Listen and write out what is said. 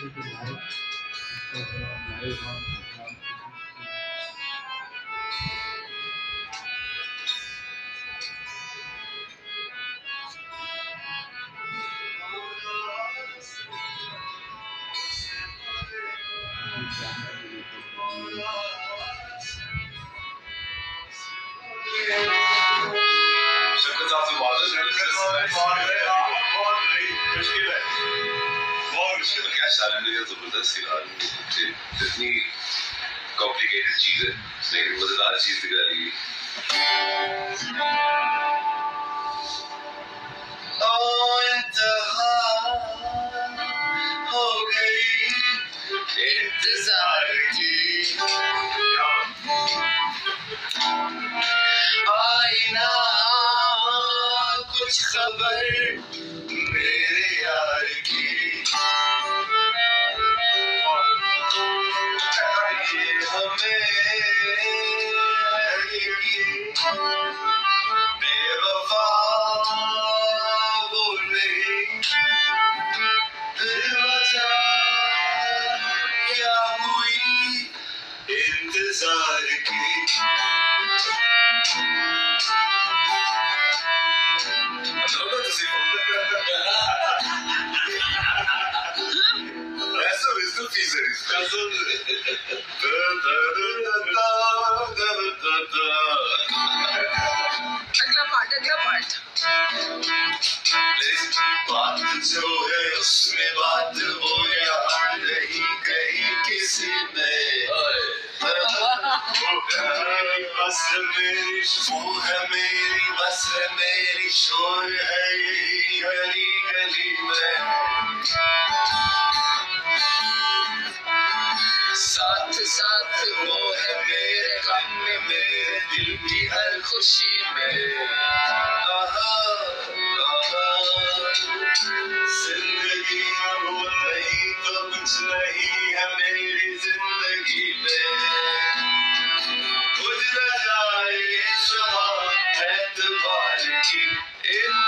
इतनी कॉम्प्लिकेटेड चीज है लेकिन मजेदार चीज दिखा रही है। इंतहा हो गई इंतजार की, आई ना कुछ खबर मेरे यार की। बेवफा बोले फिर वजह क्या हुई इंतजार की। That's a wisdom piece. अगला पार्ट बात जो है उसमें बात हो या नहीं कहीं किसी में, बस मेरी वो है मेरी बस है मेरी शोर है यही गली गली में। साथ साथ वो है मेरे गम में मेरे दिल की हर खुशी में। जिंदगी में वो नहीं तो कुछ नहीं है मेरी जिंदगी में। खुद न जाए शमा एतबार की